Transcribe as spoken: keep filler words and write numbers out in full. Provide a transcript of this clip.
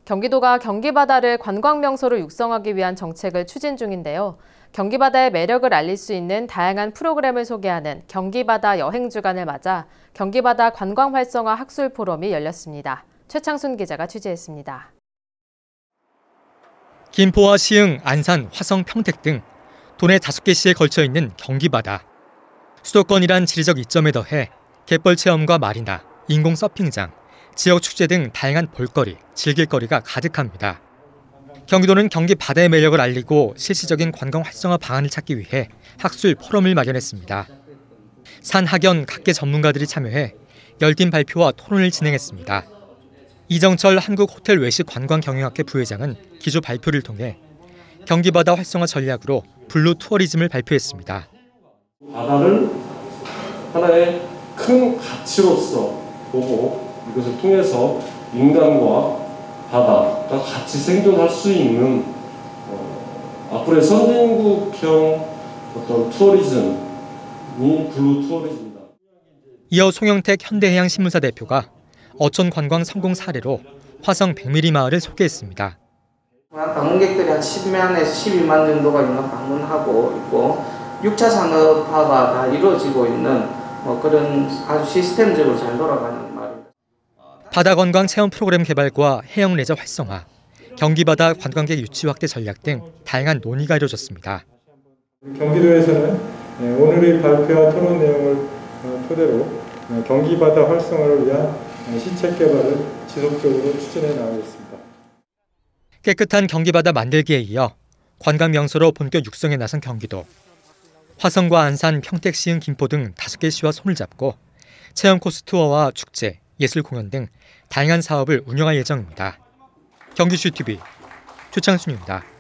경기도가 경기바다를 관광명소로 육성하기 위한 정책을 추진 중인데요. 경기바다의 매력을 알릴 수 있는 다양한 프로그램을 소개하는 경기바다 여행주간을 맞아 경기바다 관광활성화 학술포럼이 열렸습니다. 최창순 기자가 취재했습니다. 김포와 시흥, 안산, 화성, 평택 등 도내 다섯 개 시에 걸쳐 있는 경기바다. 수도권이란 지리적 이점에 더해 갯벌 체험과 마리나, 인공 서핑장, 지역 축제 등 다양한 볼거리, 즐길거리가 가득합니다. 경기도는 경기 바다의 매력을 알리고 실질적인 관광 활성화 방안을 찾기 위해 학술 포럼을 마련했습니다. 산학연 각계 전문가들이 참여해 열띤 발표와 토론을 진행했습니다. 이정철 한국호텔외식관광경영학회 부회장은 기조 발표를 통해 경기바다 활성화 전략으로 블루 투어리즘을 발표했습니다. 바다를 하나의 큰 가치로서 보고 이것을 통해서 인간과 바다가 같이 생존할 수 있는 어, 앞으로의 선진국형 어떤 투어리즘이 블루 투어리즘이다. 이어 송영택 현대해양신문사 대표가 어촌 관광 성공 사례로 화성 백미리 마을을 소개했습니다. 방문객들이 한 십만에서 십이만 정도가 인간 방문하고 있고 육 차 산업화가 다 이루어지고 있는 뭐 그런 아주 시스템적으로 잘 돌아가는 말입니다. 바다 관광 체험 프로그램 개발과 해영 레저 활성화, 경기바다 관광객 유치 확대 전략 등 다양한 논의가 이루어졌습니다. 경기도에서는 오늘의 발표와 토론 내용을 토대로 경기바다 활성화를 위한 시책 개발을 지속적으로 추진해 나가겠습니다. 깨끗한 경기바다 만들기에 이어 관광 명소로 본격 육성에 나선 경기도. 화성과 안산, 평택, 시흥, 김포 등 다섯 개 시와 손을 잡고 체험 코스 투어와 축제, 예술 공연 등 다양한 사업을 운영할 예정입니다. 경기슈티비 최창순입니다.